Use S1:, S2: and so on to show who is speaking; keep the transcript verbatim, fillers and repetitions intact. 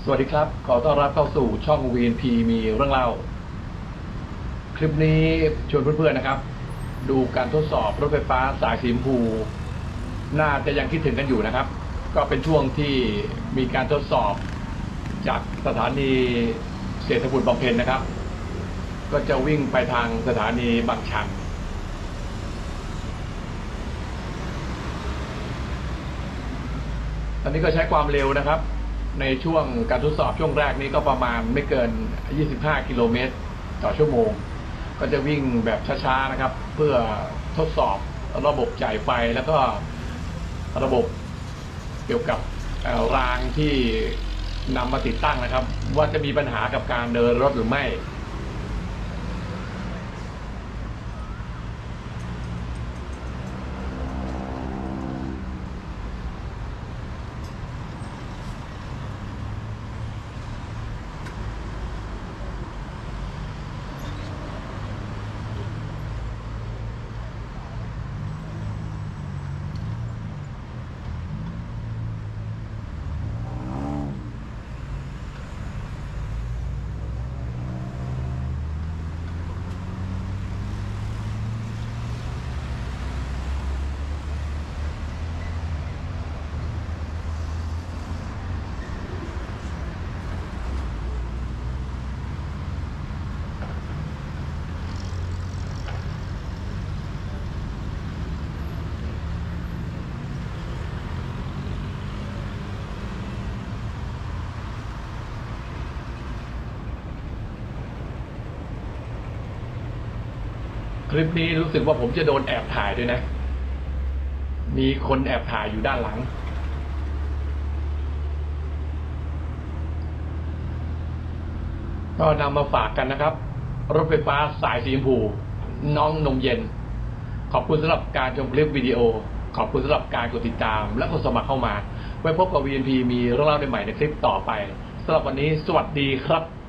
S1: สวัสดีครับขอต้อนรับเข้าสู่ช่อง วี เอ็น พี มีเรื่องเล่าคลิปนี้ชวนเพื่อนๆนะครับดูการทดสอบรถไฟฟ้าสายสีชมพูน่าจะยังคิดถึงกันอยู่นะครับก็เป็นช่วงที่มีการทดสอบจากสถานีเศรษฐบุตรบำเพ็ญนะครับก็จะวิ่งไปทางสถานีบางชันตอนนี้ก็ใช้ความเร็วนะครับในช่วงการทดสอบช่วงแรกนี้ก็ประมาณไม่เกินยี่สิบห้ากิโลเมตรต่อชั่วโมงก็จะวิ่งแบบช้าๆนะครับเพื่อทดสอบระบบจ่ายไฟแล้วก็ระบบเกี่ยวกับรางที่นำมาติดตั้งนะครับว่าจะมีปัญหากับการเดินรถหรือไม่คลิปนี้รู้สึกว่าผมจะโดนแอบถ่ายด้วยนะมีคนแอบถ่ายอยู่ด้านหลังก็นำมาฝากกันนะครับรถไฟฟ้าสายสีชมพูน้องนมเย็นขอบคุณสำหรับการชมคลิปวิดีโอขอบคุณสำหรับการกดติดตามและกดสมัครเข้ามาไว้พบกับ วี เอ็น พี มีเรื่องเล่าใหม่ในคลิปต่อไปสำหรับวันนี้สวัสดีครับ